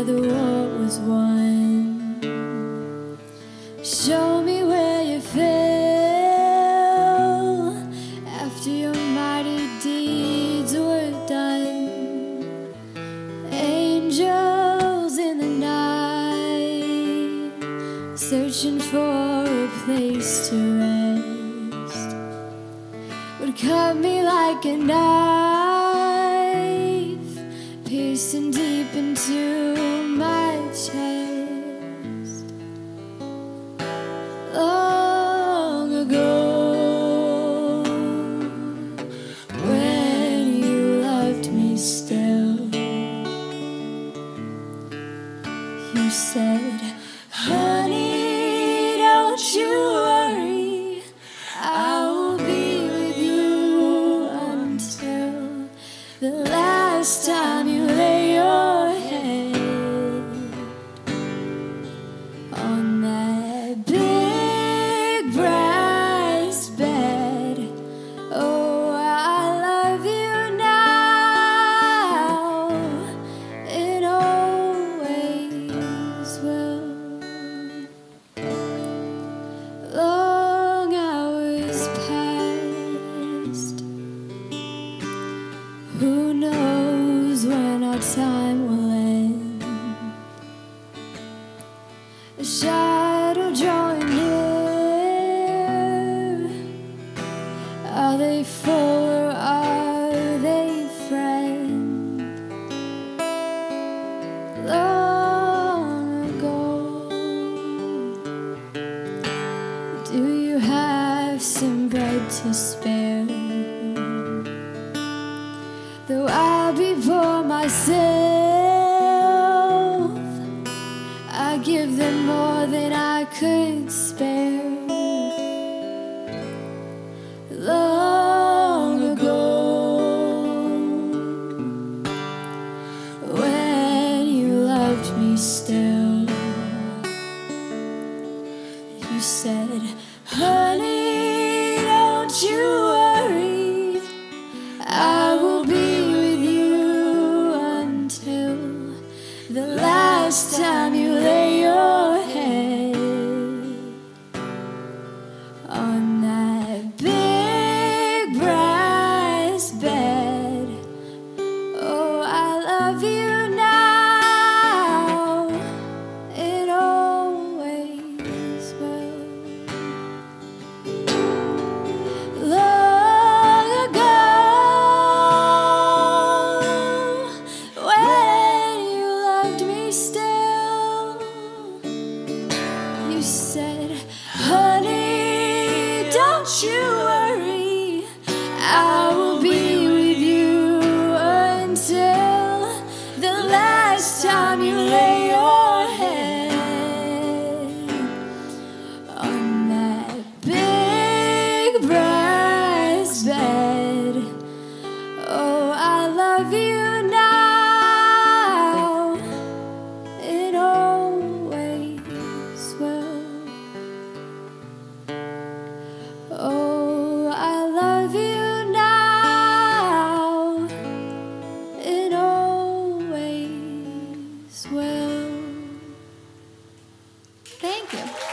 where the war was won. Show me where you fell after your mighty deeds were done. Angels in the night, searching for a place to rest, would cut me like a knife, piercing deep into my chest. Long ago, when you loved me still, you said, honey, don't you worry, I will be with you until the last time you lay your head on that big brass bed. Oh, I love you now and always will. Long hours past, who knows when our time will end? A shadow drawing near. Are they foe or are they friend? Long ago, do you have some bread to spare? Though I'll be poor myself, I give them more than I could spare. Long ago, when you loved me still, you said, honey, don't you worry, I will be with you until the last time you lay your head on that big brass bed. Oh, I love you now and always will. Long ago, when you loved me still, you said, honey, don't you worry, I will be with you until the last time you lay your head on that big brass bed. Oh, I love you now and always will. Oh, I love you now and always will. Thank you.